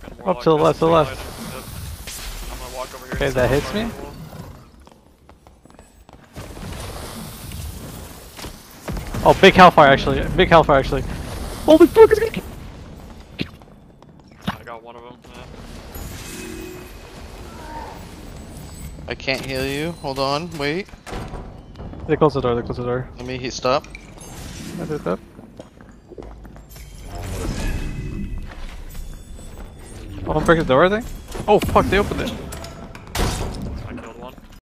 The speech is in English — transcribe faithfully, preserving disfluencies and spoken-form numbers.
Up to the left, to the left. I'm gonna walk over here. Okay, that hits me. Oh, big hellfire actually. Big hellfire actually. Holy fuck! It's gonna... I got one of them. Yeah. I can't heal you. Hold on. Wait. They close the door. They close the door. Let me hit stop. I did that. Oh, I'm breaking the door, I think. Oh fuck! They opened it.